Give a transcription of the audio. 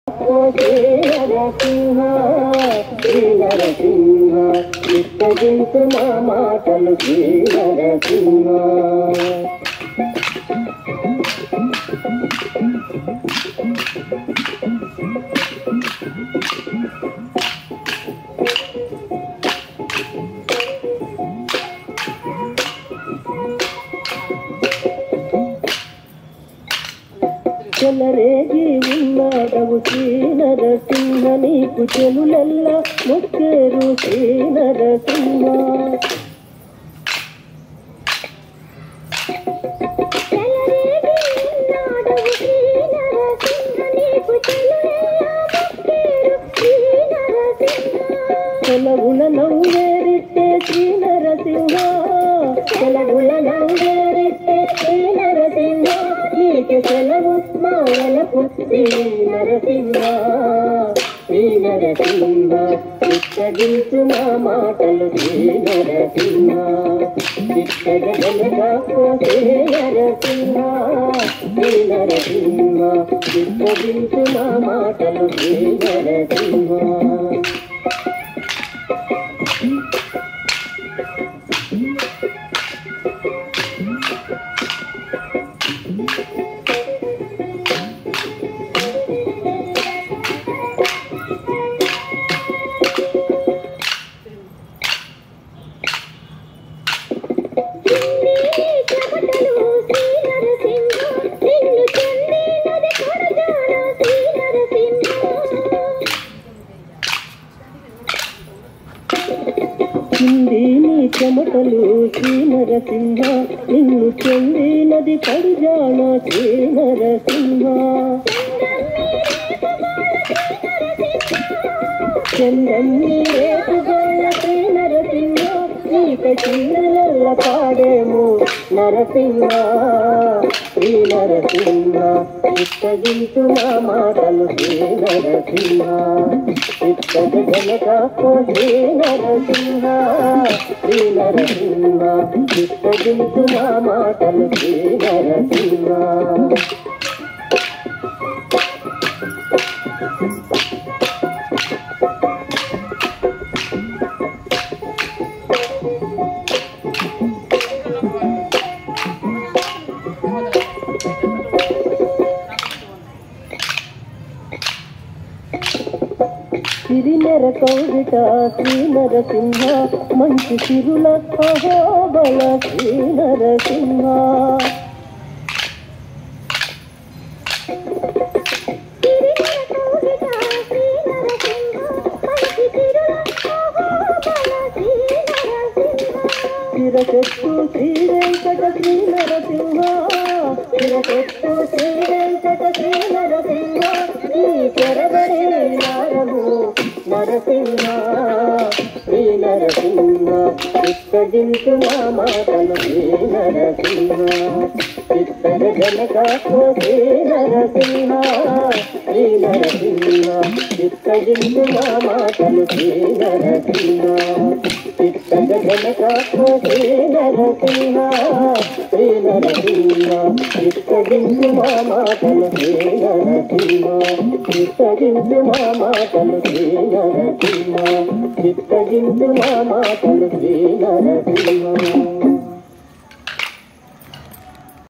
నరసింహ శ్రీ నరసింహ విస్తరించు మా మాటలు శ్రీ నరసింహ. చెలరేగి ఉన్నాడవు శ్రీ నరసింహ నీకు చెలులెల్లా ముక్కేరు శ్రీ నరసింహ. చెలవుల నవ్వేరిట్టే శ్రీ నరసింహ చెలవుల నవ్వేరిట్టే శ్రీ నరసింహ నీకు సెలవు మావలకు శ్రీ నరసింహ. శ్రీ నరసింహ విస్తరించు మా మాటలు శ్రీ నరసింహ. విస్తరగలగాకో శ్రీ నరసింహ శ్రీ నరసింహ విస్తరించు మా మాటలు శ్రీ నరసింహ. చింది నీ చెమటలు శ్రీ నరసింహ నిన్ను చెందినది పరిజాన శ్రీ నరసింహ. చందన్ని రేపుగోళ్ళ శ్రీ నరసింహ నీక చిన్నల పాడేము నరసింహ. శ్రీ నరసింహ విస్తరించు మా మాటలు శ్రీ నరసింహ. విస్తరగలగాకో శ్రీ నరసింహ శ్రీ నరసింహ విస్తరించు మా మాటలు శ్రీ నరసింహ. సిరినెర కౌగిట శ్రీ నరసింహ మంచి సిరుల అహోబల శ్రీ నరసింహ. చిరచెట్టు శ్రీ వెంకట శ్రీ నరసింహ చిరచెట్టు శ్రీ వెంకట శ్రీ నరసింహ నీ చెరబడి నారము నరసింహ. శ్రీ నరసింహ విస్తరించు మా మాటలు శ్రీ నరసింహ. విస్తరగలగాకో శ్రీ నరసింహ శ్రీ నరసింహ విస్తరించు మా మాటలు శ్రీ నరసింహ. విస్తరగలగాకో శ్రీ నరసింహ శ్రీ నరసింహ విస్తరించు మా మాటలు శ్రీ నరసింహ. విస్తరించు మా మాటలు శ్రీ నరసింహ. విస్తరించు మా మాటలు శ్రీ నరసింహ.